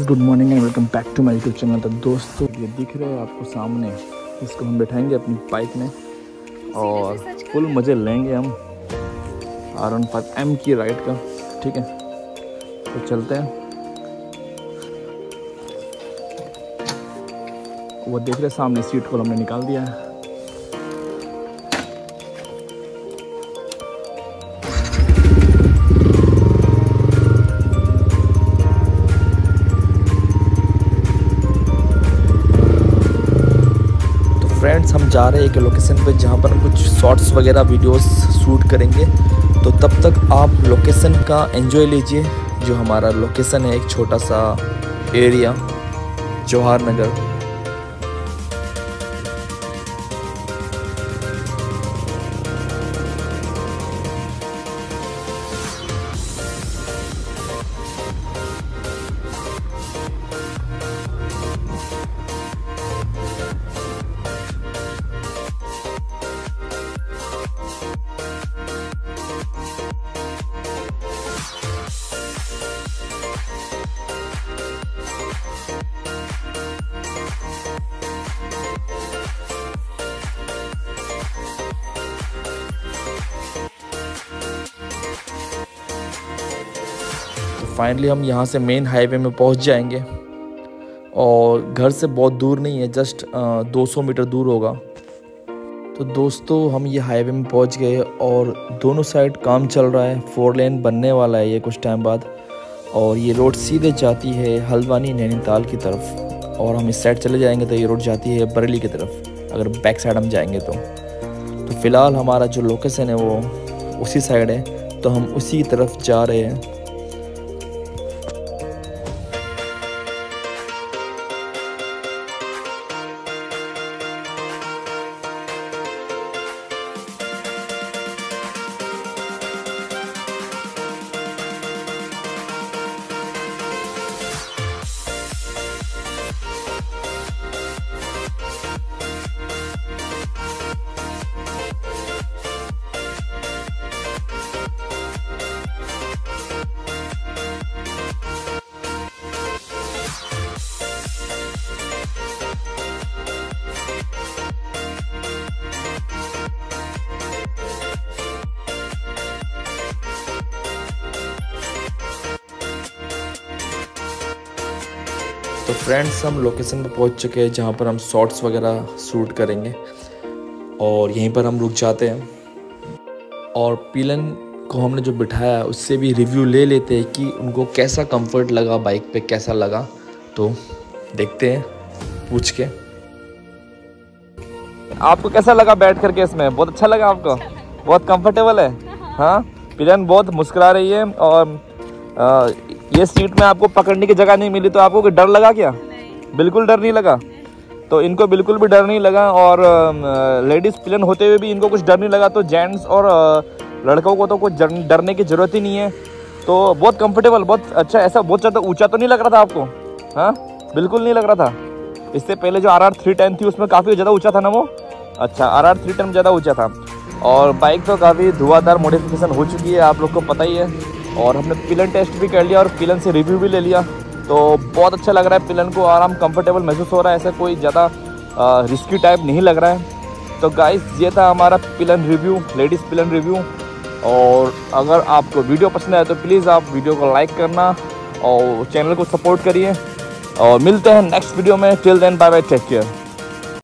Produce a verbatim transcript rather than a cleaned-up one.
Good morning and welcome back to my YouTube channel. तो दोस्तों ये दिख रहा है आपको सामने, इसको हम बैठाएंगे अपनी बाइक में और फुल मज़े लेंगे हम आर वन फाइव एम की राइड का। ठीक है, तो चलते हैं। वो देख रहे सामने सीट को हमने निकाल दिया है। फ्रेंड्स हम जा रहे हैं एक लोकेशन पे जहाँ पर हम कुछ शॉर्ट्स वगैरह वीडियोस शूट करेंगे, तो तब तक आप लोकेशन का एंजॉय लीजिए। जो हमारा लोकेशन है एक छोटा सा एरिया जवाहर नगर। फाइनली हम यहाँ से मेन हाईवे में पहुँच जाएंगे और घर से बहुत दूर नहीं है, जस्ट दो सौ मीटर दूर होगा। तो दोस्तों हम ये हाईवे में पहुँच गए और दोनों साइड काम चल रहा है, फोर लेन बनने वाला है ये कुछ टाइम बाद। और ये रोड सीधे जाती है हल्द्वानी नैनीताल की तरफ और हम इस साइड चले जाएंगे तो ये रोड जाती है बरेली की तरफ, अगर बैक साइड हम जाएंगे तो। तो फ़िलहाल हमारा जो लोकेशन है वो उसी साइड है, तो हम उसी तरफ जा रहे हैं। तो फ्रेंड्स हम लोकेशन पर पहुंच चुके हैं जहां पर हम शॉर्ट्स वगैरह शूट करेंगे और यहीं पर हम रुक जाते हैं। और पिलन को हमने जो बिठाया है उससे भी रिव्यू ले लेते हैं कि उनको कैसा कंफर्ट लगा, बाइक पे कैसा लगा। तो देखते हैं पूछ के। आपको कैसा लगा बैठ करके इसमें? बहुत अच्छा लगा आपको? बहुत कंफर्टेबल है? हाँ, पिलन बहुत मुस्कुरा रही है। और आ, ये सीट में आपको पकड़ने की जगह नहीं मिली तो आपको कोई डर लगा क्या? बिल्कुल डर नहीं लगा। तो इनको बिल्कुल भी डर नहीं लगा और लेडीज़ पिलन होते हुए भी इनको कुछ डर नहीं लगा। तो जेंट्स और लड़कों को तो कुछ डरने की ज़रूरत ही नहीं है। तो बहुत कंफर्टेबल, बहुत अच्छा। ऐसा बहुत ज़्यादा ऊंचा तो नहीं लग रहा था आपको? हाँ, बिल्कुल नहीं लग रहा था। इससे पहले जो आर आर थ्री टेन थी उसमें काफ़ी ज़्यादा ऊँचा था ना वो? अच्छा, आर आर थ्री टेन ज़्यादा ऊँचा था। और बाइक तो काफ़ी धुआंधार मॉडिफिकेशन हो चुकी है, आप लोग को पता ही है। और हमने पिलन टेस्ट भी कर लिया और पिलन से रिव्यू भी ले लिया, तो बहुत अच्छा लग रहा है। पिलन को आराम कंफर्टेबल महसूस हो रहा है, ऐसा कोई ज़्यादा रिस्की टाइप नहीं लग रहा है। तो गाइस ये था हमारा pillion review, ladies pillion review. और अगर आपको वीडियो पसंद आए तो प्लीज़ आप वीडियो को लाइक करना और चैनल को सपोर्ट करिए। और मिलते हैं नेक्स्ट वीडियो में। Till then bye bye, take care.